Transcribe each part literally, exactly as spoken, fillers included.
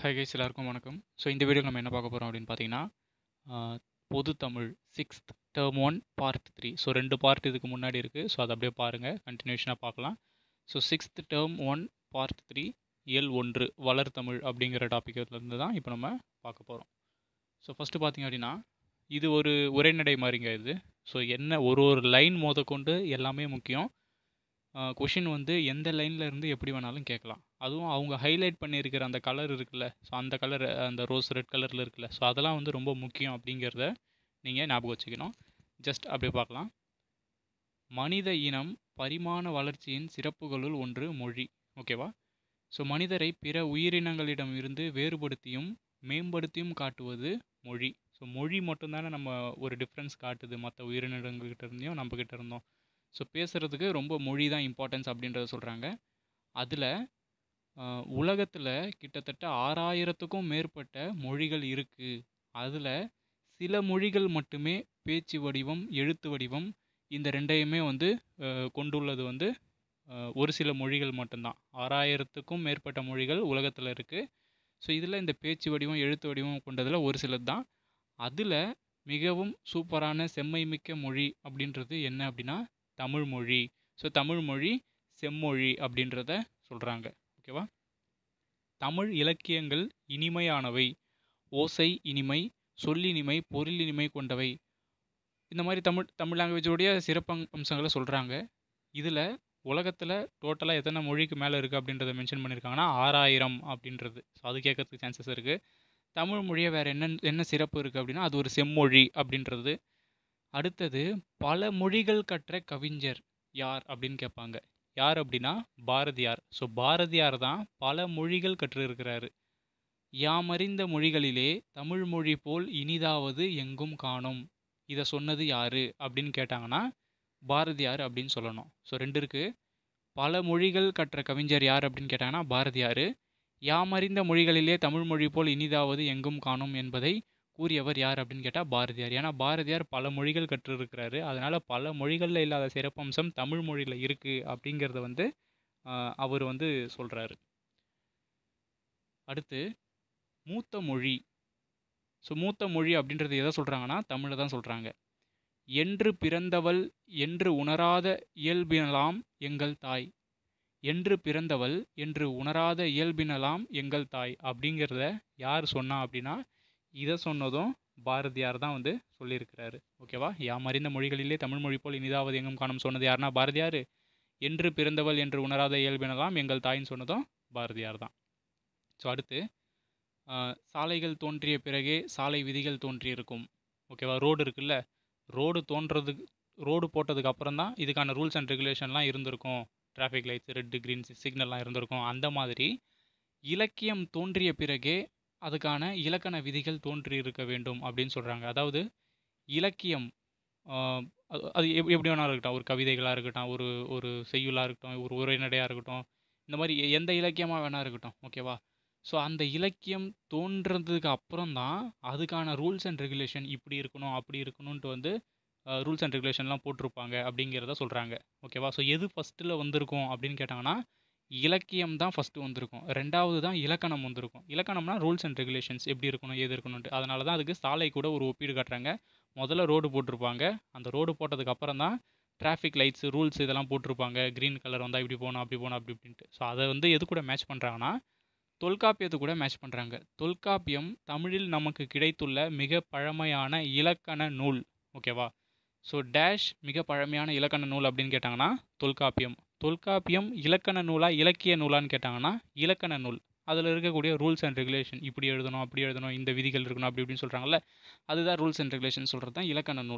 Hi guys, எல்லாருக்கும் வணக்கம். So இந்த வீடியோ நம்ம என்ன பார்க்க போகிறோம் அப்படின்னு பார்த்தீங்கன்னா, ஆஹ், பொது Tamil sixth term one part three. So ரெண்டு பார்ட் இதுக்கு முன்னாடி இருக்குது. ஸோ அதை அப்படியே பாருங்கள், கண்டினியூஷனாக பார்க்கலாம். So sixth term one part three இயல் ஒன்று வளர்தமிழ் அப்படிங்கிற டாப்பிக்லேருந்து தான் இப்போ நம்ம பார்க்க போகிறோம். ஸோ ஃபஸ்ட்டு பார்த்தீங்க அப்படின்னா, இது ஒரு உரைநடை மாதிரிங்க இது. ஸோ என்ன ஒரு ஒரு லைன் மொதற்கொண்டு எல்லாமே முக்கியம். கொஷின் வந்து எந்த லைனில் இருந்து எப்படி வேணாலும் கேட்கலாம். அதுவும் அவங்க ஹைலைட் பண்ணியிருக்கிற அந்த கலர் இருக்குல்ல, ஸோ அந்த கலர், அந்த ரோஸ் ரெட் கலரில் இருக்குல்ல, ஸோ அதெல்லாம் வந்து ரொம்ப முக்கியம் அப்படிங்கிறத நீங்கள் ஞாபகம் வச்சுக்கணும். ஜஸ்ட் அப்படியே பார்க்கலாம். மனித இனம் பரிமாண வளர்ச்சியின் சிறப்புகளுள் ஒன்று மொழி. ஓகேவா? ஸோ மனிதரை பிற உயிரினங்களிடம் இருந்து வேறுபடுத்தியும் மேம்படுத்தியும் காட்டுவது மொழி. ஸோ மொழி மட்டும்தானே நம்ம ஒரு டிஃப்ரென்ஸ் காட்டுது மற்ற உயிரினங்கள்கிட்ட இருந்தையும் நம்மக்கிட்ட இருந்தோம். ஸோ பேசுகிறதுக்கு ரொம்ப மொழி தான் இம்பார்ட்டன்ஸ் அப்படின்றத சொல்கிறாங்க. அதில் உலகத்தில் கிட்டத்தட்ட ஆறாயிரத்துக்கும் மேற்பட்ட மொழிகள் இருக்குது. அதில் சில மொழிகள் மட்டுமே பேச்சு வடிவம், எழுத்து வடிவம் இந்த ரெண்டையுமே வந்து கொண்டுள்ளது வந்து ஒரு சில மொழிகள் மட்டும்தான். ஆறாயிரத்துக்கும் மேற்பட்ட மொழிகள் உலகத்தில் இருக்குது. ஸோ இதில் இந்த பேச்சு வடிவம், எழுத்து வடிவம் கொண்டதில் ஒரு சிலது தான். அதில் மிகவும் சூப்பரான செம்மை மிக்க மொழி அப்படின்றது என்ன அப்படின்னா தமிழ் மொழி. ஸோ தமிழ் மொழி செம்மொழி அப்படின்றத சொல்கிறாங்க. ஓகேவா? தமிழ் இலக்கியங்கள் இனிமையானவை, ஓசை இனிமை, சொல்லினிமை, பொருளினிமை கொண்டவை. இந்த மாதிரி தமிழ் தமிழ் லாங்குவேஜோடைய சிறப்பு அம்சங்களை சொல்கிறாங்க. இதில் உலகத்தில் டோட்டலாக எத்தனை மொழிக்கு மேலே இருக்குது அப்படின்றத மென்ஷன் பண்ணியிருக்காங்கன்னா ஆறாயிரம் அப்படின்றது. ஸோ அது கேட்கறதுக்கு சான்சஸ் இருக்குது. தமிழ் மொழியை வேறு என்ன என்ன சிறப்பு இருக்குது அப்படின்னா அது ஒரு செம்மொழி அப்படின்றது. அடுத்தது, பல மொழிகள் கற்ற கவிஞர் யார் அப்படின்னு கேட்பாங்க. யார் அப்படின்னா பாரதியார். ஸோ பாரதியார் தான் பல மொழிகள் கற்று இருக்கிறாரு. யாமறிந்த மொழிகளிலே தமிழ் மொழி போல் இனிதாவது எங்கும் காணும். இதை சொன்னது யாரு அப்படின்னு கேட்டாங்கன்னா பாரதியார் அப்படின்னு சொல்லணும். ஸோ ரெண்டு இருக்கு. பல மொழிகள் கற்ற கவிஞர் யார் அப்படின்னு கேட்டாங்கன்னா பாரதியார். யாமறிந்த மொழிகளிலே தமிழ் மொழி போல் இனிதாவது எங்கும் காணும் என்பதை கூறியவர் யார் அப்படின்னு கேட்டால் பாரதியார். ஏன்னா பாரதியார் பல மொழிகள் கற்று இருக்கிறாரு. அதனால் பல மொழிகளில் இல்லாத சிறப்பம்சம் தமிழ் மொழியில் இருக்குது அப்படிங்கிறத வந்து அவர் வந்து சொல்கிறாரு. அடுத்து, மூத்த மொழி. ஸோ மூத்த மொழி அப்படின்றது எதை சொல்கிறாங்கன்னா தமிழை தான் சொல்கிறாங்க. என்று பிறந்தவள் என்று உணராத இயல்பினலாம் எங்கள் தாய். என்று பிறந்தவள் என்று உணராத இயல்பினலாம் எங்கள் தாய் அப்படிங்கிறத யார் சொன்னா அப்படின்னா இதை சொன்னதும் பாரதியார் தான் வந்து சொல்லியிருக்கிறாரு. ஓகேவா? யாமறிந்த மொழிகளிலே தமிழ் மொழி போல் இனிதாவது எங்கும் காணும் சொன்னது யாருன்னா பாரதியார். என்று பிறந்தவள் என்று உணராத இயல்பினலாம் எங்கள் தாயின்னு சொன்னதும் பாரதியார் தான். ஸோ அடுத்து, சாலைகள் தோன்றிய பிறகே சாலை விதிகள் தோன்றியிருக்கும். ஓகேவா? ரோடு இருக்குல்ல, ரோடு தோன்றதுக்கு ரோடு போட்டதுக்கு அப்புறம் தான் இதுக்கான ரூல்ஸ் அண்ட் ரெகுலேஷன்லாம் இருந்திருக்கும். டிராஃபிக் லைட்ஸ், ரெட்டு க்ரீன் சிக்னல்லாம் இருந்திருக்கும். அந்த மாதிரி இலக்கியம் தோன்றிய பிறகே அதுக்கான இலக்கண விதிகள் தோன்றி இருக்க வேண்டும் அப்படின்னு சொல்கிறாங்க. அதாவது இலக்கியம் அது எப் எப்படி வேணாலும் இருக்கட்டும், ஒரு கவிதைகளாக இருக்கட்டும், ஒரு ஒரு செய்யுளாக இருக்கட்டும், ஒரு உரைநடையாக இருக்கட்டும், இந்த மாதிரி எந்த இலக்கியமாக வேணா இருக்கட்டும். ஓகேவா? ஸோ அந்த இலக்கியம் தோன்றதுக்கு அப்புறம் தான் அதுக்கான ரூல்ஸ் அண்ட் ரெகுலேஷன் இப்படி இருக்கணும் அப்படி இருக்கணும்ன்ட்டு வந்து ரூல்ஸ் அண்ட் ரெகுலேஷன்லாம் போட்டிருப்பாங்க அப்படிங்கிறத சொல்கிறாங்க. ஓகேவா? ஸோ எது ஃபஸ்ட்டில் வந்திருக்கும் அப்படின்னு கேட்டாங்கன்னா இலக்கியம் தான் ஃபஸ்ட்டு வந்திருக்கும். ரெண்டாவது தான் இலக்கணம் வந்திருக்கும். இலக்கணம்னா ரூல்ஸ் அண்ட் ரெகுலேஷன்ஸ் எப்படி இருக்கணும் ஏது இருக்கணும்ட்டு. அதனால தான் அதுக்கு சாலை கூட ஒரு ஒப்பீடு காட்டுறாங்க. முதல்ல ரோடு போட்டிருப்பாங்க. அந்த ரோடு போட்டதுக்கு அப்புறம் தான் டிராஃபிக் லைட்ஸ், ரூல்ஸ் இதெல்லாம் போட்டிருப்பாங்க. க்ரீன் கலர் வந்தால் இப்படி போகணும் அப்படி போகணும் அப்படி இப்படின்ட்டு. ஸோ அதை வந்து எது கூட மேட்ச் பண்ணுறாங்கன்னா தொல்காப்பியத்து கூட மேட்ச் பண்ணுறாங்க. தொல்காப்பியம் தமிழில் நமக்கு கிடைத்துள்ள மிக பழமையான இலக்கண நூல். ஓகேவா? ஸோ டேஷ் மிக பழமையான இலக்கண நூல் அப்படின்னு கேட்டாங்கன்னா தொல்காப்பியம். தொல்காப்பியம் இலக்கண நூலா இலக்கிய நூலான்னு கேட்டாங்கன்னா இலக்கண நூல். அதில் இருக்கக்கூடிய ரூல்ஸ் அண்ட் ரெகுலேஷன் இப்படி எழுதணும் அப்படி எழுதணும், இந்த விதிகள் இருக்கணும் அப்படி இப்படின்னு சொல்கிறாங்கல்ல, அதுதான் ரூல்ஸ் அண்ட் ரெகுலேஷன் சொல்கிறது தான் இலக்கண நூல்.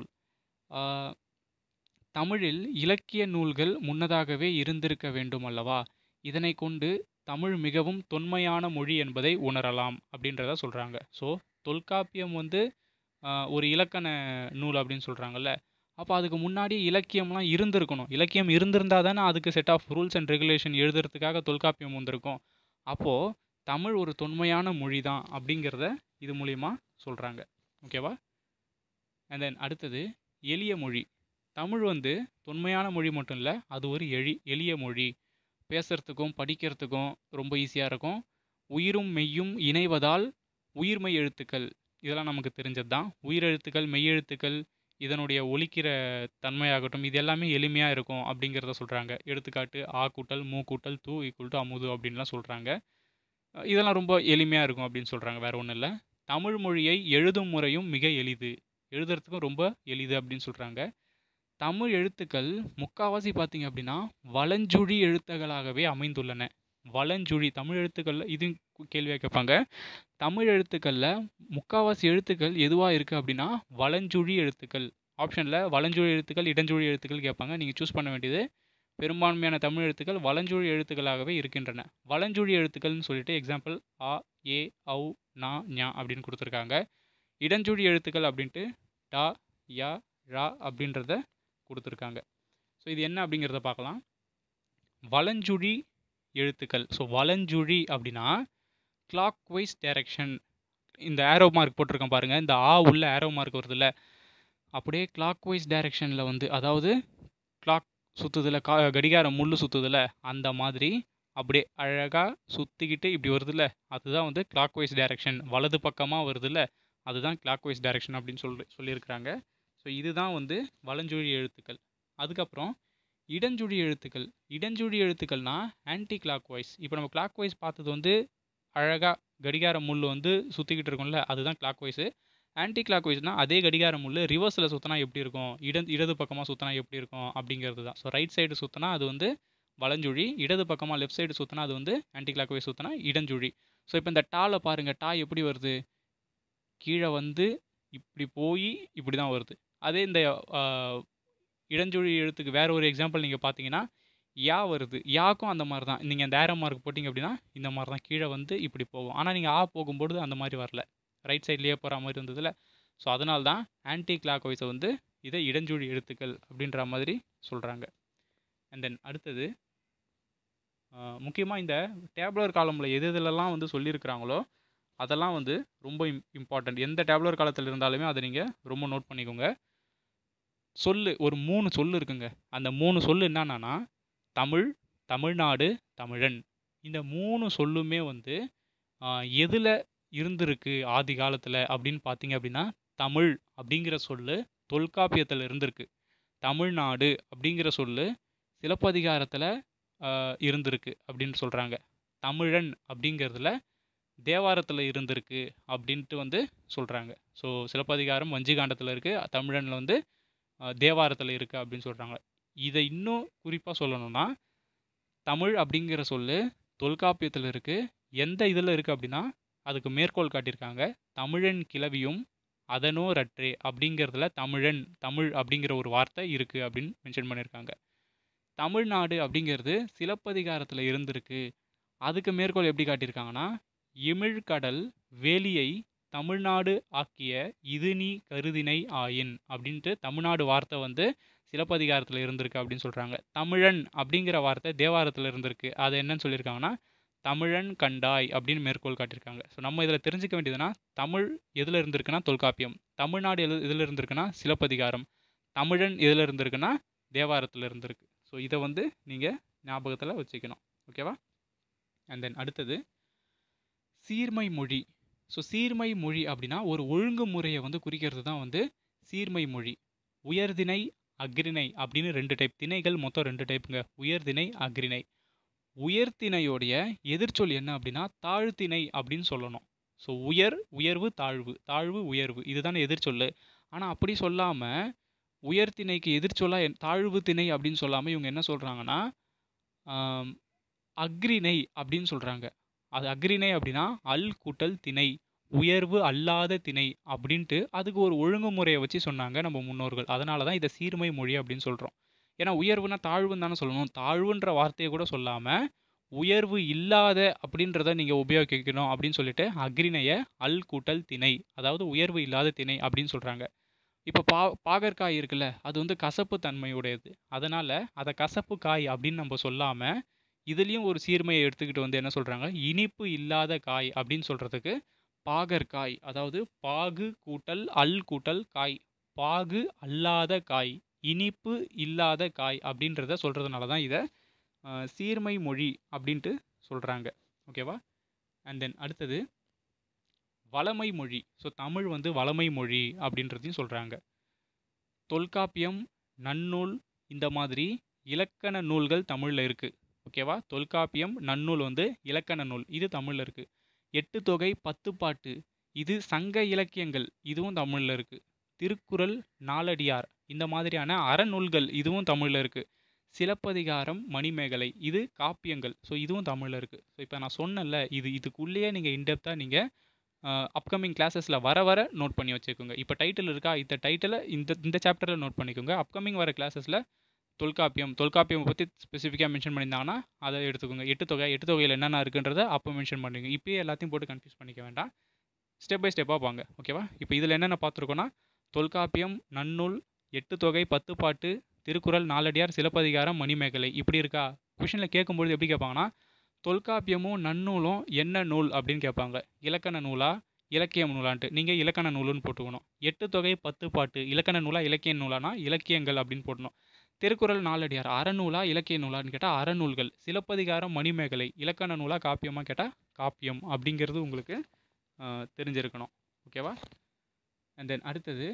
தமிழில் இலக்கிய நூல்கள் முன்னதாகவே இருந்திருக்க வேண்டும் அல்லவா? இதனை கொண்டு தமிழ் மிகவும் தொன்மையான மொழி என்பதை உணரலாம் அப்படின்றத சொல்கிறாங்க. ஸோ தொல்காப்பியம் வந்து ஒரு இலக்கண நூல் அப்படின்னு சொல்கிறாங்கல்ல, அப்போ அதுக்கு முன்னாடி இலக்கியம்லாம் இருந்திருக்கணும். இலக்கியம் இருந்திருந்தால் தானே அதுக்கு set of rules and regulation எழுதுறதுக்காக தொல்காப்பியம் வந்திருக்கும். அப்போது தமிழ் ஒரு தொன்மையான மொழி தான் அப்படிங்கிறத இது மூலிமா சொல்கிறாங்க. ஓகேவா? அண்ட் தென் அடுத்தது, எளிய மொழி. தமிழ் வந்து தொன்மையான மொழி மட்டும் இல்லை, அது ஒரு எளி எளிய மொழி. பேசுகிறதுக்கும் படிக்கிறதுக்கும் ரொம்ப ஈஸியாக இருக்கும். உயிரும் மெய்யும் இணைவதால் உயிர்மெய் எழுத்துக்கள். இதெல்லாம் நமக்கு தெரிஞ்சது தான். உயிரெழுத்துக்கள், மெய்யெழுத்துக்கள், இதனுடைய ஒலிக்கிற தன்மையாகட்டும், இது எல்லாமே எளிமையா இருக்கும் அப்படிங்கிறத சொல்றாங்க. எடுத்துக்காட்டு ஆ கூட்டல், மூ கூட்டல், தூ ஈக்குவல் டூ அமுது அப்படின்லாம் சொல்றாங்க. அ இதெல்லாம் ரொம்ப எளிமையா இருக்கும் அப்படின்னு சொல்றாங்க. வேற ஒண்ணும் இல்ல. தமிழ் மொழியை எழுதும் முறையும் மிக எளிது. எழுதுறதுக்கும் ரொம்ப எளிது அப்படின்னு சொல்றாங்க. தமிழ் எழுத்துக்கள் முக்காவாசி பார்த்தீங்க அப்படின்னா, வலஞ்சுழி எழுத்துக்களாகவே அமைந்துள்ளன. வலஞ்சுழி தமிழ் எழுத்துக்கள்ல இது கேள்வியா கேட்பாங்க. தமிழ் எழுத்துக்கள்ல முக்காவாசி எழுத்துக்கள் எதுவா இருக்கு அப்படின்னா, வலஞ்சுழி எழுத்துக்கள். ஆப்ஷன்ல வலஞ்சுழி எழுத்துக்கள், இடஞ்சுழி எழுத்துக்கள் கேட்பாங்க. நீங்க சூஸ் பண்ண வேண்டியது பெரும்பான்மையான தமிழ் எழுத்துக்கள் வலஞ்சுழி எழுத்துக்களாகவே இருக்கின்றன. வலஞ்சுழி எழுத்துக்கள்னு சொல்லிட்டு எக்ஸாம்பிள் ஆ, ஏ, ஔ, நா, ஞா அப்படின்னு கொடுத்துருக்காங்க. இடஞ்சுழி எழுத்துக்கள் அப்படின்ட்டு டா, யா, ரா அப்படின்றத கொடுத்துருக்காங்க. ஸோ இது என்ன அப்படிங்கிறத பார்க்கலாம். வலஞ்சுழி எழுத்துக்கள். ஸோ வலஞ்சுழி அப்படின்னா கிளாக் வைஸ் டைரக்ஷன். இந்த ஏரோ மார்க் போட்டிருக்கேன் பாருங்க. இந்த ஆ உள்ள ஏரோ மார்க் வருதுல்ல, அப்படியே கிளாக் வைஸ் டைரக்ஷனில் வந்து, அதாவது கிளாக் சுற்றுதில்ல, கா கடிகாரம் முள்ளு சுற்றுதில்ல, அந்த மாதிரி அப்படியே அழகாக சுற்றிக்கிட்டு இப்படி வருதுல்ல, அதுதான் வந்து கிளாக் வைஸ் டைரக்ஷன். வலது பக்கமாக வருதுல்ல, அதுதான் கிளாக் வைஸ் டைரக்ஷன் அப்படின்னு சொல்லி சொல்லியிருக்கிறாங்க. ஸோ இதுதான் வந்து வலஞ்சுழி எழுத்துக்கள். அதுக்கப்புறம் இடஞ்சுழி எழுத்துக்கள். இடஞ்சுழி எழுத்துக்கள்னா ஆன்டி கிளாக் வைஸ். இப்போ நம்ம கிளாக் வைஸ் பார்த்தது வந்து அழகாக கடிகார முள் வந்து சுற்றிக்கிட்டு இருக்கும்ல, அதுதான் கிளாக் வைஸு. ஆன்டி கிளாக் வைஸ்னால் அதே கடிகார முள் ரிவர்ஸில் சுற்றினா எப்படி இருக்கும், இட இடது பக்கமாக சுற்றினா எப்படி இருக்கும் அப்படிங்கிறது தான். ஸோ ரைட் சைடு சுற்றினா அது வந்து வலஞ்சுழி, இடது பக்கமாக லெஃப்ட் சைடு சுற்றினா அது வந்து ஆன்டி கிளாக் வைஸ் சுற்றினா இடஞ்சுழி. ஸோ இப்போ இந்த டாவில் பாருங்கள், டா எப்படி வருது, கீழே வந்து இப்படி போய் இப்படி தான் வருது. அதே இந்த இடஞ்சுழி எழுத்துக்கு வேற ஒரு எக்ஸாம்பிள் நீங்கள் பார்த்தீங்கன்னா, யா வருது. யாக்கும் அந்த மாதிரி தான். நீங்கள் அந்த ஏரோ மார்க் போட்டிங்க அப்படின்னா இந்த மாதிரி தான் கீழே வந்து இப்படி போகும். ஆனால் நீங்கள் ஆ போகும்போது அந்த மாதிரி வரல, ரைட் சைட்லேயே போகிற மாதிரி இருந்ததுல. ஸோ அதனால தான் ஆன்டி கிளாக் வைஸை வந்து இதை இடஞ்சுழி எழுத்துக்கள் அப்படின்ற மாதிரி சொல்கிறாங்க. அண்ட் தென் அடுத்தது முக்கியமாக இந்த டேப்லர் காலமில் எது எதுலலாம் வந்து சொல்லியிருக்கிறாங்களோ அதெல்லாம் வந்து ரொம்ப இம் இம்பார்ட்டண்ட். எந்த டேப்லர் காலத்தில் இருந்தாலுமே அதை நீங்கள் ரொம்ப நோட் பண்ணிக்கோங்க. சொல்லு ஒரு மூணு சொல்லு இருக்குங்க. அந்த மூணு சொல்லு என்னன்னா, தமிழ், தமிழ்நாடு, தமிழன். இந்த மூணு சொல்லுமே வந்து எதில் இருந்திருக்கு ஆதி காலத்தில் அப்படின்னு பார்த்தீங்க அப்படின்னா, தமிழ் அப்படிங்கிற சொல்லு தொல்காப்பியத்தில் இருந்திருக்கு. தமிழ்நாடு அப்படிங்கிற சொல்லு சிலப்பதிகாரத்தில் இருந்திருக்கு அப்படின்னு சொல்கிறாங்க. தமிழன் அப்படிங்கிறதுல தேவாரத்தில் இருந்திருக்கு அப்படின்ட்டு வந்து சொல்கிறாங்க. ஸோ சிலப்பதிகாரம் வஞ்சிகாண்டத்தில் இருக்குது, தமிழனில் வந்து தேவாரத்தில் இருக்குது அப்படின்னு சொல்கிறாங்க. இதை இன்னும் குறிப்பாக சொல்லணும்னா, தமிழ் அப்படிங்கிற சொல்லு தொல்காப்பியத்தில் இருக்குது. எந்த இதில் இருக்குது அப்படின்னா, அதுக்கு மேற்கோள் காட்டியிருக்காங்க. தமிழன் கிளவியும் அதனோரற்றே அப்படிங்கிறதுல தமிழன், தமிழ் அப்படிங்கிற ஒரு வார்த்தை இருக்குது அப்படின்னு மென்ஷன் பண்ணியிருக்காங்க. தமிழ்நாடு அப்படிங்கிறது சிலப்பதிகாரத்தில் இருந்திருக்கு. அதுக்கு மேற்கோள் எப்படி காட்டியிருக்காங்கன்னா, இமிழ்கடல் வேலியை தமிழ்நாடு ஆக்கிய இது நீ கருதினை ஆயின் அப்படின்ட்டு தமிழ்நாடு வார்த்தை வந்து சிலப்பதிகாரத்தில் இருந்திருக்கு அப்படின்னு சொல்கிறாங்க. தமிழன் அப்படிங்கிற வார்த்தை தேவாரத்தில் இருந்திருக்கு. அது என்னன்னு சொல்லியிருக்காங்கன்னா, தமிழன் கண்டாய் அப்படின்னு மேற்கோள் காட்டியிருக்காங்க. ஸோ நம்ம இதில் தெரிஞ்சுக்க வேண்டியதுன்னா, தமிழ் எதில் இருந்திருக்குன்னா தொல்காப்பியம், தமிழ்நாடு எது எதில் இருந்திருக்குன்னா சிலப்பதிகாரம், தமிழன் எதில் இருந்திருக்குன்னா தேவாரத்தில் இருந்திருக்கு. ஸோ இதை வந்து நீங்கள் ஞாபகத்தில் வச்சுக்கணும். ஓகேவா? அண்ட் தென் அடுத்தது சீர்மை மொழி. ஸோ சீர்மை மொழி அப்படின்னா ஒரு ஒழுங்குமுறையை வந்து குறிக்கிறது தான் வந்து சீர்மை மொழி. உயர்திணை, அக்ரிணை அப்படின்னு ரெண்டு டைப் திணைகள், மொத்தம் ரெண்டு டைப்புங்க. உயர்திணை, அக்ரிணை. உயர்திணையோடைய எதிர்ச்சொல் என்ன அப்படின்னா தாழ்த்திணை அப்படின்னு சொல்லணும். ஸோ உயர், உயர்வு, தாழ்வு, தாழ்வு, உயர்வு, இதுதானே எதிர்ச்சொல். ஆனால் அப்படி சொல்லாமல் உயர்திணைக்கு எதிர்ச்சொல்லாக தாழ்வு திணை அப்படின்னு சொல்லாமல் இவங்க என்ன சொல்கிறாங்கன்னா, அக்ரிணை அப்படின்னு சொல்கிறாங்க. அது அக்ரிணை அப்படின்னா அல் கூட்டல் திணை, உயர்வு அல்லாத திணை அப்படின்ட்டு அதுக்கு ஒரு ஒழுங்குமுறையை வச்சு சொன்னாங்க நம்ம முன்னோர்கள். அதனால தான் இதை சீர்மை மொழி அப்படின்னு சொல்கிறோம். ஏன்னா உயர்வுனா தாழ்வுன்னு தானே சொல்லணும். தாழ்வுன்ற வார்த்தையை கூட சொல்லாமல் உயர்வு இல்லாத அப்படின்றத நீங்கள் உபயோகிக்கணும் அப்படின்னு சொல்லிட்டு அக்ரிணையை அல் கூட்டல் திணை, அதாவது உயர்வு இல்லாத திணை அப்படின்னு சொல்கிறாங்க. இப்போ பா பாகற்காய் இருக்குல்ல, அது வந்து கசப்பு தன்மையுடையது. அதனால் அதை கசப்பு காய் அப்படின்னு நம்ம சொல்லாமல் இதுலேயும் ஒரு சீர்மையை எடுத்துக்கிட்டு வந்து என்ன சொல்கிறாங்க, இனிப்பு இல்லாத காய் அப்படின்னு சொல்கிறதுக்கு பாகற்காய், அதாவது பாகு கூட்டல் அல் கூட்டல் காய், பாகு அல்லாத காய், இனிப்பு இல்லாத காய் அப்படின்றத சொல்கிறதுனால தான் இதை சீர்மை மொழி அப்படின்ட்டு சொல்கிறாங்க. ஓகேவா? அண்ட் தென் அடுத்தது வளமை மொழி. ஸோ தமிழ் வந்து வளமை மொழி அப்படின்றதையும் சொல்கிறாங்க. தொல்காப்பியம், நன்னூல் இந்த மாதிரி இலக்கண நூல்கள் தமிழில் இருக்குது. ஓகேவா? தொல்காப்பியம், நன்னூல் வந்து இலக்கண நூல், இது தமிழில் இருக்குது. எட்டு தொகை, பத்து பாட்டு இது சங்க இலக்கியங்கள், இதுவும் தமிழில் இருக்குது. திருக்குறள், நாலடியார் இந்த மாதிரியான அறநூல்கள் இதுவும் தமிழில் இருக்குது. சிலப்பதிகாரம், மணிமேகலை இது காப்பியங்கள், ஸோ இதுவும் தமிழில் இருக்குது. ஸோ இப்போ நான் சொன்னேன்ல, இது இதுக்குள்ளேயே நீங்கள் இன்டெப்த்தாக நீங்கள் அப்கமிங் கிளாஸஸில் வர வர நோட் பண்ணி வச்சுக்கோங்க. இப்போ டைட்டில் இருக்கா, இந்த டைட்டிலை இந்த இந்த சாப்டரில் நோட் பண்ணிக்கோங்க. அப்கமிங் வர கிளாஸஸில் தொல்காப்பியம் தொல்காப்பியம் பற்றி ஸ்பெசிஃபிக்காக மென்ஷன் பண்ணியிருந்தாங்கன்னா அதை எடுத்துக்கோங்க. எட்டு தொகை எட்டு தொகையில் என்னென்ன இருக்குன்றதை அப்போ மென்ஷன் பண்ணிக்கோங்க. இப்போயே எல்லாத்தையும் போட்டு கன்ஃபியூஸ் பண்ணிக்க வேண்டாம். ஸ்டெப் பை ஸ்டெப்பாக வாங்க. ஓகேவா? இப்போ இதில் என்னென்ன பார்த்துருக்கோன்னா தொல்காப்பியம், நன்னூல், எட்டு தொகை, பத்து பாட்டு, திருக்குறள், நாலடியார், சிலப்பதிகாரம், மணிமேகலை இப்படி இருக்கா? கொஷனில் கேட்கும்பொழுது எப்படி கேட்பாங்கன்னா தொல்காப்பியமும் நன்னூலும் என்ன நூல் அப்படின்னு கேட்பாங்க. இலக்கண நூலா இலக்கியம் நூலான்ட்டு நீங்கள் இலக்கண நூலுன்னு போட்டுக்கணும். எட்டு தொகை, பத்து பாட்டு இலக்கண நூலா இலக்கிய நூலானா இலக்கியங்கள் அப்படின்னு போடணும். திருக்குறள், நாலடியார் அறநூலா இலக்கிய நூலான்னு கேட்டால் அறநூல்கள். சிலப்பதிகாரம், மணிமேகலை இலக்கண நூலா காப்பியமாக கேட்டால் காப்பியம் அப்படிங்கிறது உங்களுக்கு தெரிஞ்சிருக்கணும். ஓகேவா? அண்ட் தென் அடுத்தது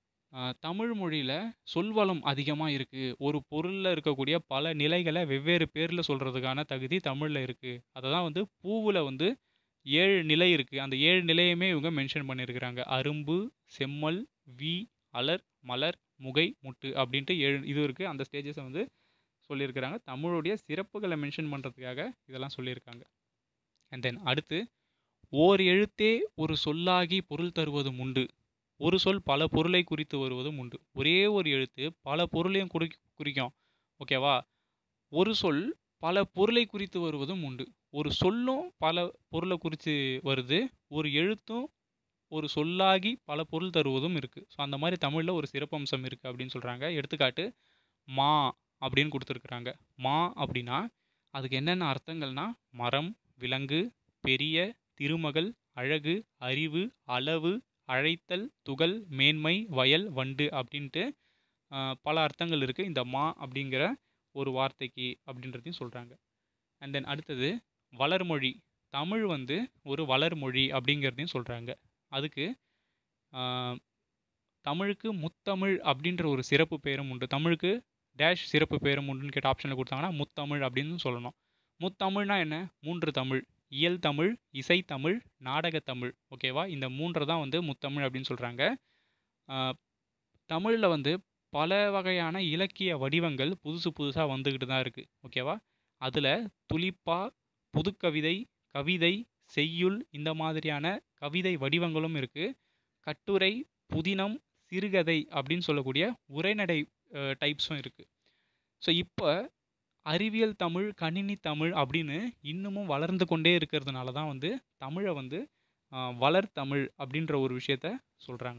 தமிழ் மொழியில் சொல்வளம் அதிகமாக இருக்குது. ஒரு பொருளில் இருக்கக்கூடிய பல நிலைகளை வெவ்வேறு பேரில் சொல்கிறதுக்கான தகுதி தமிழில் இருக்குது. அதை தான் வந்து பூவில் வந்து ஏழு நிலை இருக்குது. அந்த ஏழு நிலையுமே இவங்க மென்ஷன் பண்ணியிருக்கிறாங்க. அரும்பு, செம்மல், வி, அலர், மலர், முகை, முட்டு அப்படின்ட்டு ஏழு இது இருக்குது. அந்த ஸ்டேஜஸை வந்து சொல்லியிருக்கிறாங்க. தமிழுடைய சிறப்புகளை மென்ஷன் பண்ணுறதுக்காக இதெல்லாம் சொல்லியிருக்காங்க. அண்ட் தென் அடுத்து ஓர் எழுத்தே ஒரு சொல்லாகி பொருள் தருவதும் உண்டு. ஒரு சொல் பல பொருளை குறித்து வருவதும் உண்டு. ஒரே ஒரு எழுத்து பல பொருளையும் குறி குறிக்கும் ஓகேவா? ஒரு சொல் பல பொருளை குறித்து வருவதும் உண்டு. ஒரு சொல்லும் பல பொருளை குறித்து வருது. ஒரு எழுத்தும் ஒரு சொல்லாகி பல பொருள் தருவதும் இருக்குது. ஸோ அந்த மாதிரி தமிழில் ஒரு சிறப்பம்சம் இருக்குது அப்படின்னு சொல்கிறாங்க. எடுத்துக்காட்டு மா அப்படின்னு கொடுத்துருக்குறாங்க. மா அப்படின்னா அதுக்கு என்னென்ன அர்த்தங்கள்னா மரம், விலங்கு, பெரிய, திருமகள், அழகு, அறிவு, அளவு, அழைத்தல், துகள், மேன்மை, வயல், வண்டு அப்படின்ட்டு பல அர்த்தங்கள் இருக்குது இந்த மா அப்படிங்கிற ஒரு வார்த்தைக்கு அப்படின்றதையும் சொல்கிறாங்க. அண்ட் தென் அடுத்தது வளர்மொழி. தமிழ் வந்து ஒரு வளர்மொழி அப்படிங்கிறதையும் சொல்கிறாங்க. அதுக்கு தமிழுக்கு முத்தமிழ் அப்படின்ற ஒரு சிறப்பு பேரும் உண்டு. தமிழுக்கு டேஷ் சிறப்பு பேரும் உண்டுன்னு கேட்ட ஆப்ஷனில் கொடுத்தாங்கன்னா முத்தமிழ் அப்படின்னு சொல்லணும். முத்தமிழ்னா என்ன? மூன்று தமிழ். இயல் தமிழ், இசைத்தமிழ், நாடகத்தமிழ். ஓகேவா? இந்த மூன்று தான் வந்து முத்தமிழ் அப்படின்னு சொல்கிறாங்க. தமிழில் வந்து பல வகையான இலக்கிய வடிவங்கள் புதுசு புதுசாக வந்துக்கிட்டு தான் இருக்குது. ஓகேவா? அதில் துளிப்பா, புதுக்கவிதை, கவிதை, செய்யுள் இந்த மாதிரியான கவிதை வடிவங்களும் இருக்குது. கட்டுரை, புதினம், சிறுகதை அப்படின்னு சொல்லக்கூடிய உரைநடை டைப்ஸும் இருக்குது. ஸோ இப்போ அறிவியல் தமிழ், கணினி தமிழ் அப்படின்னு இன்னமும் வளர்ந்து கொண்டே இருக்கிறதுனால தான் வந்து தமிழை வந்து வளர்தமிழ் அப்படின்ற ஒரு விஷயத்த சொல்கிறாங்க.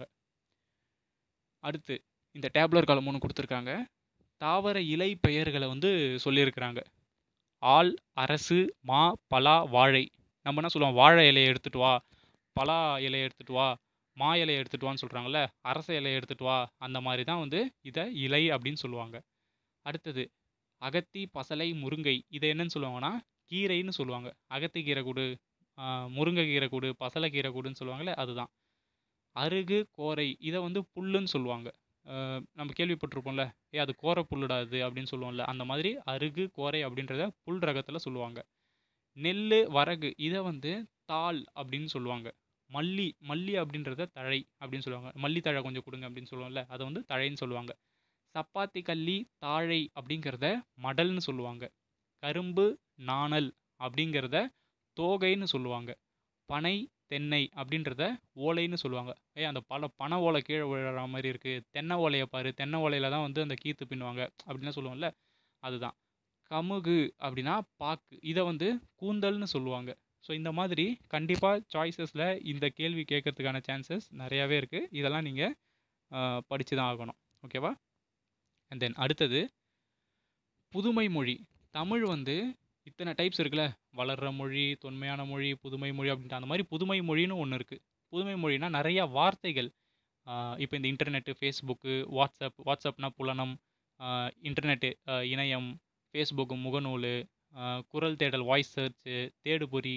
அடுத்து இந்த டேப்லர் காலம் ஒன்று கொடுத்துருக்காங்க. தாவர இலை பெயர்களை வந்து சொல்லியிருக்கிறாங்க. ஆல், அரசு, மா, பலா, வாழை. நம்ம என்ன சொல்லுவோம்? வாழை இலையை எடுத்துகிட்டு வா, பலா இலையை எடுத்துகிட்டு வா, மா இலையை எடுத்துகிட்டு வான்னு சொல்கிறாங்கல்ல, அரச இலையை எடுத்துகிட்டு வா. அந்த மாதிரி தான் வந்து இதை இலை அப்படின்னு சொல்லுவாங்க. அடுத்தது அகத்தி, பசலை, முருங்கை. இதை என்னன்னு சொல்லுவாங்கன்னா கீரைன்னு சொல்லுவாங்க. அகத்தி கீரை கூடு, முருங்கை கீரை கூடு, பசலை கீரை கூடுன்னு சொல்லுவாங்கள்ல, அதுதான். அருகு, கோரை இதை வந்து புல்லுன்னு சொல்லுவாங்க. நம்ம கேள்விப்பட்டிருப்போம்ல, ஏ அது கோரை புல்லுடாது அப்படின்னு சொல்லுவோம்ல, அந்த மாதிரி அருகு, கோரை அப்படின்றத புல் ரகத்தில் சொல்லுவாங்க. நெல், வரகு இதை வந்து தாள் அப்படின்னு சொல்லுவாங்க. மல்லி மல்லி அப்படின்றத தழை அப்படின்னு சொல்லுவாங்க. மல்லி தழை கொஞ்சம் கொடுங்க அப்படின்னு சொல்லுவோம்ல, அதை வந்து தழைன்னு சொல்லுவாங்க. சப்பாத்தி கள்ளி, தாழை அப்படிங்கிறத மடல்னு சொல்லுவாங்க. கரும்பு, நாணல் அப்படிங்கிறத தோகைன்னு சொல்லுவாங்க. பனை, தென்னை அப்படின்றத ஓலைன்னு சொல்லுவாங்க. ஏ அந்த பல பனை ஓலை கீழே விழுற மாதிரி இருக்குது, தென்னை ஓலையை பாரு, தென்னை ஓலையில் தான் வந்து அந்த கீத்து பின்னுவாங்க அப்படின்லாம் சொல்லுவோம்ல, அதுதான். கமுகு அப்படின்னா பாக்கு, இதை வந்து கூந்தல்னு சொல்லுவாங்க. ஸோ இந்த மாதிரி கண்டிப்பாக சாய்ஸஸில் இந்த கேள்வி கேட்கறதுக்கான சான்சஸ் நிறையாவே இருக்குது. இதெல்லாம் நீங்கள் படித்து தான் ஆகணும். ஓகேவா? அண்ட் தென் அடுத்தது புதுமை மொழி. தமிழ் வந்து இத்தனை டைப்ஸ் இருக்குல்ல, வளர்கிற மொழி, தொன்மையான மொழி, புதுமை மொழி அப்படின்ட்டு. அந்த மாதிரி புதுமை மொழின்னு ஒன்று இருக்குது. புதுமை மொழினா நிறையா வார்த்தைகள். இப்போ இந்த இன்டர்நெட்டு, ஃபேஸ்புக்கு, வாட்ஸ்அப் வாட்ஸ்அப்னா புலனம், இன்டர்நெட்டு இணையம், ஃபேஸ்புக்கு முகநூல், குரல் தேடல் வாய்ஸ் சர்ச்சு, தேடுபொறி,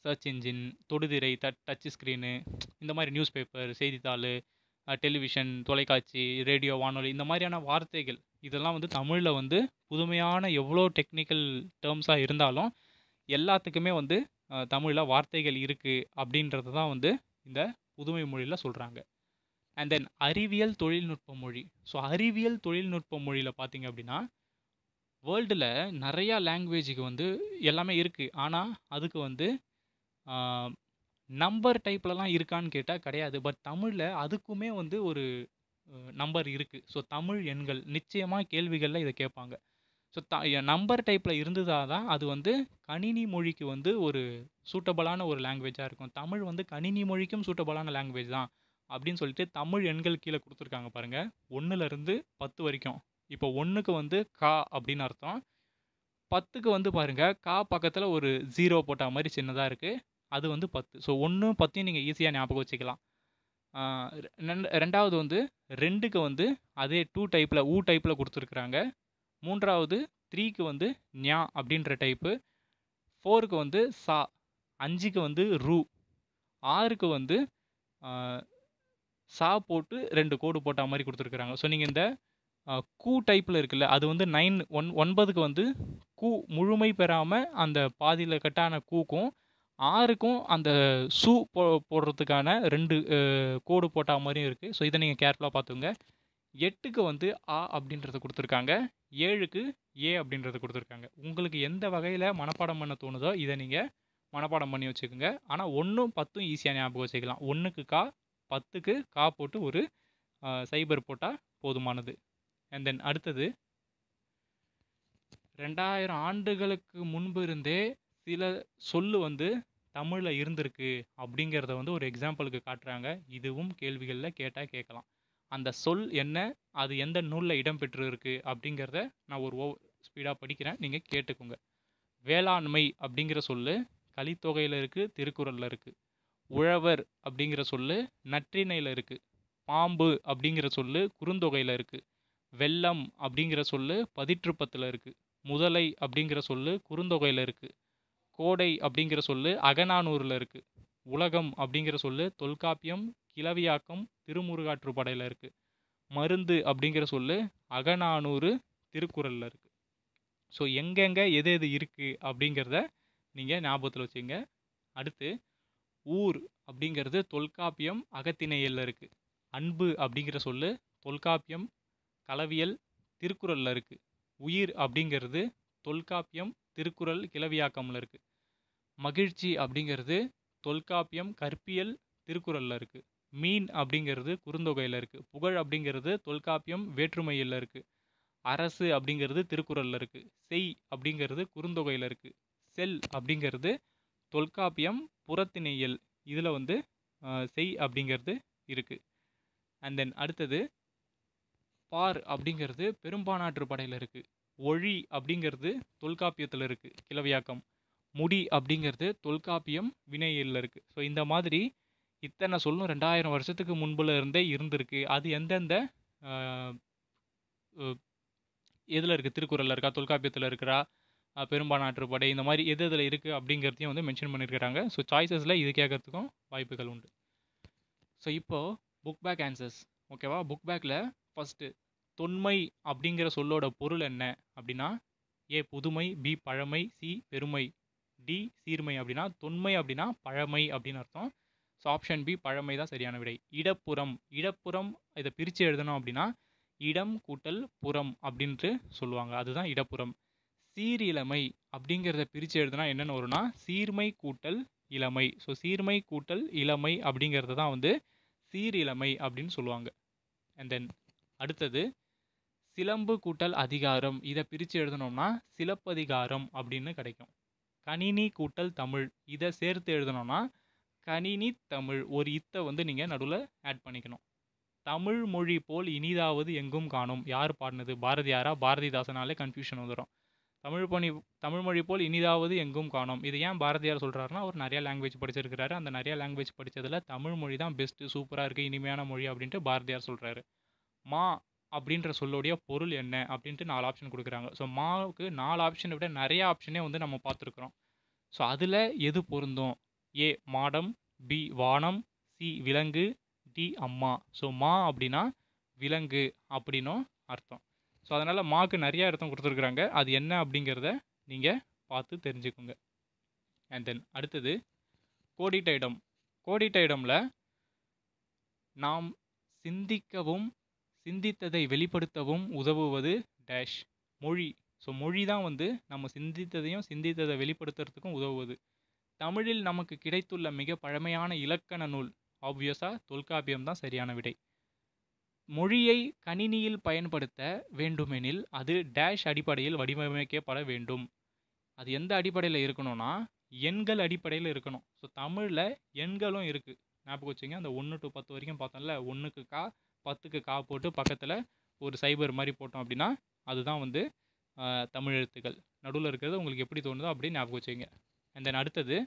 சர்ச் இன்ஜின், தொடுதிரை, டச் டச் ஸ்க்ரீனு, இந்த மாதிரி நியூஸ் பேப்பர், செய்தித்தாள், டெலிவிஷன், தொலைக்காட்சி, ரேடியோ, வானொலி, இந்த மாதிரியான வார்த்தைகள் இதெல்லாம் வந்து தமிழில் வந்து புதுமையான எவ்வளோ டெக்னிக்கல் டேர்ம்ஸாக இருந்தாலும் எல்லாத்துக்குமே வந்து தமிழில் வார்த்தைகள் இருக்குது அப்படின்றது தான் வந்து இந்த புதுமை மொழியில் சொல்கிறாங்க. அண்ட் தென் அறிவியல் தொழில்நுட்ப மொழி. ஸோ அறிவியல் தொழில்நுட்ப மொழியில் பார்த்தீங்க அப்படின்னா வேர்ல்டில் நிறையா லாங்குவேஜுக்கு வந்து எல்லாமே இருக்குது. ஆனால் அதுக்கு வந்து நம்பர் டைப்லலாம் இருக்கான்னு கேட்டால் கிடையாது. பட் தமிழில் அதுக்குமே வந்து ஒரு நம்பர் இருக்குது. ஸோ தமிழ் எண்கள் நிச்சயமாக கேள்விகளில் இதை கேட்பாங்க. ஸோ த நம்பர் டைப்பில் இருந்ததாக தான் அது வந்து கணினி மொழிக்கு வந்து ஒரு சூட்டபுளான ஒரு லாங்குவேஜாக இருக்கும். தமிழ் வந்து கணினி மொழிக்கும் சூட்டபுளான லாங்குவேஜ் தான் அப்படின்னு சொல்லிட்டு தமிழ் எண்கள் கீழே கொடுத்துருக்காங்க பாருங்கள். ஒன்றுலேருந்து பத்து வரைக்கும். இப்போ ஒன்றுக்கு வந்து கா அப்படின்னு அர்த்தம். பத்துக்கு வந்து பாருங்கள், கா பக்கத்தில் ஒரு ஜீரோ போட்ட மாதிரி சின்னதாக இருக்குது. அது வந்து பத்து. ஸோ ஒன்று பத்தையும் நீங்கள் ஈஸியாக ஞாபகம் வச்சுக்கலாம். ரெண்டாவது வந்து ரெண்டுக்கு வந்து அதே டூ டைப்பில் ஊ டைப்பில் கொடுத்துருக்குறாங்க. மூன்றாவது த்ரீக்கு வந்து ஞா அப்படின்ற டைப்பு. ஃபோருக்கு வந்து சா. அஞ்சுக்கு வந்து ரூ. ஆறுக்கு வந்து சா போட்டு ரெண்டு கோடு போட்ட மாதிரி கொடுத்துருக்குறாங்க. ஸோ நீங்கள் இந்த கூ டைப்பில் இருக்குல்ல, அது வந்து நைன் ஒன் ஒன்பதுக்கு வந்து கூ முழுமை பெறாமல் அந்த பாதியில் கட்டான கூக்கும் ஆறுக்கும் அந்த சூ போ போடுறதுக்கான ரெண்டு கோடு போட்ட மாதிரியும் இருக்குது. ஸோ இதை நீங்கள் கேர்ஃபுல்லாக பார்த்துங்க. எட்டுக்கு வந்து ஆ அப்படின்றத கொடுத்துருக்காங்க. ஏழுக்கு ஏ அப்படின்றத கொடுத்துருக்காங்க. உங்களுக்கு எந்த வகையில் மனப்பாடம் பண்ண தோணுதோ இதை நீங்கள் மனப்பாடம் பண்ணி வச்சுக்கோங்க. ஆனால் ஒன்றும் பத்தும் ஈஸியாக ஞாபகம் வச்சுக்கலாம். ஒன்றுக்கு கா, பத்துக்கு கா போட்டு ஒரு சைபர் போட்டால் போதுமானது. அண்ட் தென் அடுத்தது, ரெண்டாயிரம் ஆண்டுகளுக்கு முன்பு இருந்தே சில சொல்லு வந்து தமிழில் இருந்திருக்கு அப்படிங்கிறத வந்து ஒரு எக்ஸாம்பிளுக்கு காட்டுறாங்க. இதுவும் கேள்விகளில் கேட்டால் கேட்கலாம். அந்த சொல் என்ன, அது எந்த நூலில் இடம்பெற்று இருக்கு அப்படிங்கிறத நான் ஒரு ஓ ஸ்பீடாக படிக்கிறேன், நீங்கள் கேட்டுக்கோங்க. வேளாண்மை அப்படிங்கிற சொல்லு கலித்தொகையில் இருக்குது, திருக்குறளில் இருக்குது. உழவர் அப்படிங்கிற சொல்லு நற்றிணையில் இருக்குது. பாம்பு அப்படிங்கிற சொல்லு குறுந்தொகையில் இருக்குது. வெள்ளம் அப்படிங்கிற சொல்லு பதிற்றுப்பத்தில் இருக்குது. முதலை அப்படிங்கிற சொல்லு குறுந்தொகையில் இருக்குது. கோடை அப்படிங்கிற சொல்லு அகநானூரில் இருக்குது. உலகம் அப்படிங்கிற சொல்லு தொல்காப்பியம், கிளவியாக்கம், திருமுருகாற்றுப்படையில் இருக்குது. மருந்து அப்படிங்கிற சொல்லு அகநானூறு, திருக்குறளில் இருக்குது. ஸோ எங்கெங்கே எது எது இருக்குது அப்படிங்கிறத நீங்கள் ஞாபகத்தில் வச்சுங்க. அடுத்து, ஊர் அப்படிங்கிறது தொல்காப்பியம், அகத்திணையில் இருக்குது. அன்பு அப்படிங்கிற சொல்லு தொல்காப்பியம், களவியல், திருக்குறளில் இருக்குது. உயிர் அப்படிங்கிறது தொல்காப்பியம், திருக்குறள், கிளவியாக்கமில் இருக்குது. மகிழ்ச்சி அப்படிங்கிறது தொல்காப்பியம், கற்பியல், திருக்குறளில் இருக்குது. மீன் அப்படிங்கிறது குறுந்தொகையில் இருக்குது. புகழ் அப்படிங்கிறது தொல்காப்பியம், வேற்றுமையில் இருக்குது. அரசு அப்படிங்கிறது திருக்குறளில் இருக்குது. செய் அப்படிங்கிறது குறுந்தொகையில் இருக்குது. செல் அப்படிங்கிறது தொல்காப்பியம், புறத்திணையல், இதில் வந்து செய் அப்படிங்கிறது இருக்குது. அண்ட் தென் அடுத்தது, பார் அப்படிங்கிறது பெரும்பானாற்று படையில் இருக்குது. ஒழி அப்படிங்கிறது தொல்காப்பியத்தில் இருக்குது, கிளவியாக்கம். முடி அப்படிங்கிறது தொல்காப்பியம், வினையில் இருக்குது. ஸோ இந்த மாதிரி இத்தனை சொல்லும் ரெண்டாயிரம் வருஷத்துக்கு முன்புல இருந்தே இருந்திருக்கு. அது எந்தெந்த எதில் இருக்குது, திருக்குறளில் இருக்கா, தொல்காப்பியத்தில் இருக்கிறா, பெரும்பானாற்று படை, இந்த மாதிரி எது இதில் இருக்குது அப்படிங்கிறதையும் வந்து மென்ஷன் பண்ணியிருக்கிறாங்க. ஸோ சாய்ஸஸில் இது கேட்கறதுக்கும் வாய்ப்புகள் உண்டு. ஸோ இப்போது புக் பேக் ஆன்சர்ஸ், ஓகேவா? புக் பேக்கில் ஃபஸ்ட்டு தொன்மை அப்படிங்கிற சொல்லோட பொருள் என்ன அப்படின்னா, ஏ புதுமை, பி பழமை, சி பெருமை, டி சீர்மை. அப்படின்னா தொன்மை அப்படின்னா பழமை அப்படின்னு அர்த்தம். ஸோ ஆப்ஷன் பி பழமை தான் சரியான விடை. இடப்புறம், இடப்புறம் இதை பிரித்து எழுதணும் அப்படின்னா இடம் கூட்டல் புறம் அப்படின்ட்டு சொல்லுவாங்க, அதுதான் இடப்புறம். சீரிழமை அப்படிங்கிறத பிரித்து எழுதுனா என்னென்னு வரும்னா சீர்மை கூட்டல் இளமை. ஸோ சீர்மை கூட்டல் இளமை அப்படிங்கிறது தான் வந்து சீரிழமை அப்படின்னு சொல்லுவாங்க. அண்ட் தென் அடுத்தது சிலம்பு கூட்டல் அதிகாரம், இதை பிரித்து எழுதணும்னா சிலப்பதிகாரம் அப்படின்னு கிடைக்கும். கணினி கூட்டல் தமிழ், இதை சேர்த்து எழுதணும்னா கணினி தமிழ். ஒரு இத்தை வந்து நீங்கள் நடுவில் ஆட் பண்ணிக்கணும். தமிழ் மொழி போல் இனிதாவது எங்கும் காணும், யார் பாடினது? பாரதியாரா? பாரதிதாசனாலே கன்ஃபியூஷன் வந்துடும். தமிழ் பணி தமிழ் மொழி போல் இனிதாவது எங்கும் காணும், இது ஏன் பாரதியார் சொல்கிறாருன்னா அவர் நிறையா லாங்குவேஜ் படிச்சிருக்கிறாரு. அந்த நிறையா லாங்குவேஜ் படித்ததில் தமிழ் மொழி தான் பெஸ்ட்டு, சூப்பராக இருக்குது, இனிமையான மொழி அப்படின்ட்டு பாரதியார் சொல்கிறாரு. மா அப்படின்ற சொல்லுடைய பொருள் என்ன அப்படின்ட்டு நாலு ஆப்ஷன் கொடுக்குறாங்க. ஸோ மாவுக்கு நாலு ஆப்ஷனை விட நிறைய ஆப்ஷனே வந்து நம்ம பார்த்துருக்குறோம். ஸோ அதில் எது பொருந்தும் ஏ மாடம், பி வானம், சி விலங்கு, டி அம்மா. ஸோ மா அப்படின்னா விலங்கு அப்படின்னும் அர்த்தம். ஸோ அதனால் மாக்கு நிறைய அர்த்தம் கொடுத்துருக்குறாங்க. அது என்ன அப்படிங்கிறத நீங்கள் பார்த்து தெரிஞ்சுக்கோங்க. அண்ட் தென் அடுத்தது கோடிட்ட இடம். கோடிட்ட இடம்ல நாம் சிந்திக்கவும் சிந்தித்ததை வெளிப்படுத்தவும் உதவுவது டேஷ் மொழி. ஸோ மொழி தான் வந்து நம்ம சிந்தித்ததையும் சிந்தித்ததை வெளிப்படுத்துறதுக்கும் உதவுவது. தமிழில் நமக்கு கிடைத்துள்ள மிக பழமையான இலக்கண நூல் ஆப்வியஸாக தொல்காப்பியம் தான் சரியான விடை. மொழியை கணினியில் பயன்படுத்த வேண்டுமெனில் அது டேஷ் அடிப்படையில் வடிவமைக்கப்பட வேண்டும். அது எந்த அடிப்படையில் இருக்கணும்னா எண்கள் அடிப்படையில் இருக்கணும். ஸோ தமிழில் எண்களும் இருக்குது, ஞாபகம் வச்சுங்க. அந்த ஒன்று டு பத்து வரைக்கும் பார்த்தோம்ல, ஒன்றுக்கு கா பத்துக்கு கா போட்டு பக்கத்தில் ஒரு சைபர் மாதிரி போட்டோம் அப்படின்னா அதுதான் வந்து தமிழ் எழுத்துக்கள். நடுவில் இருக்கிறது உங்களுக்கு எப்படி தோணுதோ அப்படி ஞாபகம் வச்சுங்க. அண்ட் தென் அடுத்தது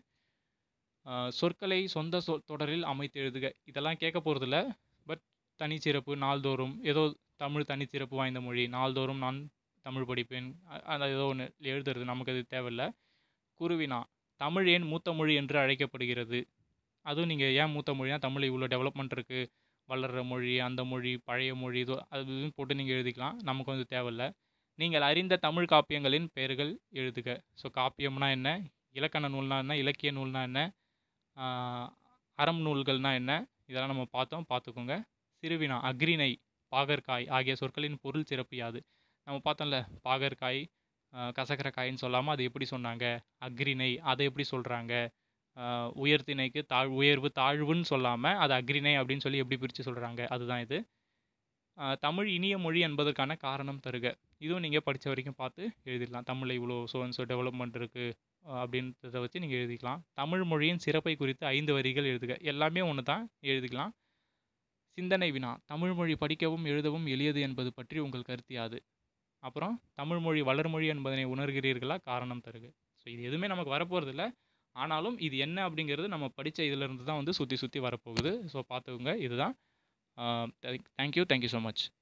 சொற்களை சொந்த சொ தொடரில் அமைத்து எழுதுக. இதெல்லாம் கேட்க போகிறதில்ல, பட் தனிச்சிறப்பு நாள்தோறும் ஏதோ தமிழ் தனிச்சிறப்பு வாய்ந்த மொழி, நாள்தோறும் நான் தமிழ் படிப்பேன், அந்த ஏதோ ஒன்று எழுதுறது நமக்கு அது தேவையில்லை. குருவினா தமிழ் ஏன் மூத்த மொழி என்று அழைக்கப்படுகிறது. அதுவும் நீங்கள் ஏன் மூத்த மொழினா தமிழ் இவ்வளோ டெவலப்மெண்ட் இருக்குது, வளர்கிற மொழி, அந்த மொழி, பழைய மொழி, இதோ அது போட்டு நீங்கள் எழுதிக்கலாம், நமக்கு வந்து தேவையில்லை. நீங்கள் அறிந்த தமிழ் காப்பியங்களின் பெயர்கள் எழுதுக. ஸோ காப்பியம்னா என்ன, இலக்கண நூல்னா என்ன, இலக்கிய நூல்னா என்ன, அறம் நூல்கள்னா என்ன, இதெல்லாம் நம்ம பார்த்தோம், பார்த்துக்கோங்க. சிறுவினா அக்ரிணை, பாகற்காய் ஆகிய சொற்களின் பொருள் சிறப்பு யாது. நம்ம பார்த்தோம்ல, பாகற்காய் கசக்கிற காயின்னு சொல்லாமல் அது எப்படி சொன்னாங்க, அக்ரிணை அதை எப்படி சொல்கிறாங்க, உயர்த்திணைக்கு தாழ் உயர்வு தாழ்வுன்னு சொல்லாமல் அது அக்ரிணை அப்படின்னு சொல்லி எப்படி பிரித்து சொல்கிறாங்க, அதுதான் இது. தமிழ் இனிய மொழி என்பதற்கான காரணம் தருக. இதுவும் நீங்கள் படித்த வரைக்கும் பார்த்து எழுதிடலாம். தமிழில் இவ்வளோ ஸோ அண்ட் ஸோ டெவலப்மெண்ட் இருக்குது அப்படின்றத வச்சு நீங்கள் எழுதிக்கலாம். தமிழ் மொழியின் சிறப்பை குறித்து ஐந்து வரிகள் எழுதுக. எல்லாமே ஒன்று தான், எழுதிக்கலாம். சிந்தனை வினா தமிழ் மொழி படிக்கவும் எழுதவும் எளியது என்பது பற்றி உங்கள் கருத்து யாது. அப்புறம் தமிழ் மொழி வளர்மொழி என்பதனை உணர்கிறீர்களா, காரணம் தருக. ஸோ இது எதுவுமே நமக்கு வரப்போகிறது இல்லை, ஆனாலும் இது என்ன அப்படிங்கிறது நம்ம படித்த இதிலிருந்து தான் வந்து சுற்றி சுற்றி வரப்போகுது. ஸோ பார்த்துக்கோங்க. இதுதான். Thank you thank you so much.